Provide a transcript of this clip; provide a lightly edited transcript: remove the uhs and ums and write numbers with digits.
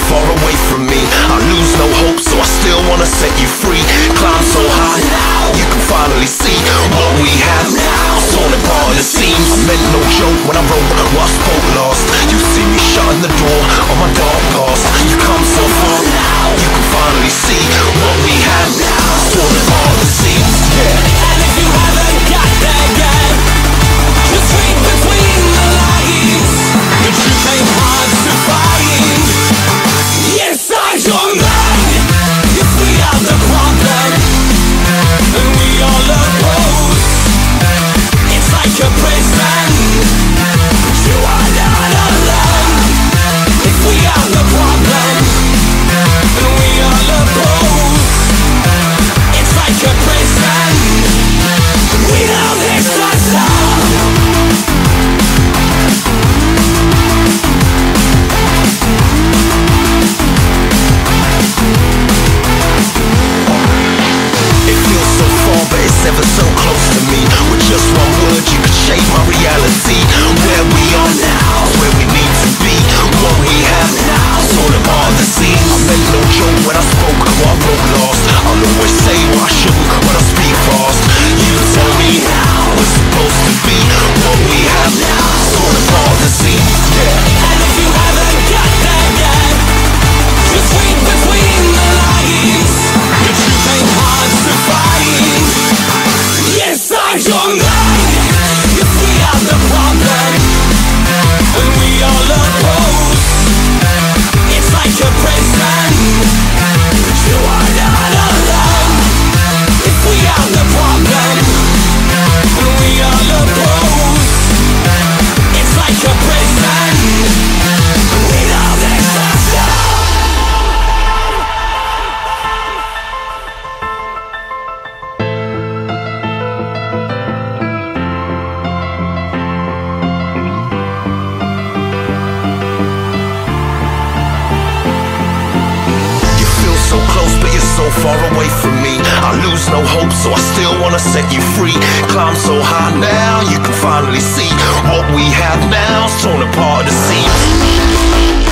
far away from me. I lose no hope, so I still wanna set you free. Climb so high now, you can finally see what we have now. Torn apart at the seams. I meant no joke when I wrote what I spoke last. You see me shutting the door on my dark past. You come so far now, you can finally see what we have now. Torn apart at the seams. Yeah. And if you haven't got there yet, just read between the lines. The truth ain't hard to find. Inside your mind, if we are the problem, and we all oppose, it's like a prison. You are not alone. If we are the problem, and we all oppose, it's like a prison. We know this must stop. It feels so far, but it's ever so close to me. With just one word, you could shape my reality. Where we are now, where we need to be. What we have now, torn apart the seams. I meant no joke when I spoke what I wrote last. I'll always say what I shouldn't when I speak fast. You tell me how it's supposed to be. What we have now, torn apart the seams. Yeah. And if you haven't got there yet, just read between the lines. The truth ain't hard to find. Inside your mind, if we are the problem, and we all oppose, it's like a prison. You are not alone. If we are the problem, and we all oppose, it's like a prison. We know this must stop. You feel so close, but you're so far away from me. I lose no hope, so I still wanna set you free. Climb so high now, you can finally see what we have now. Torn apart at the seams.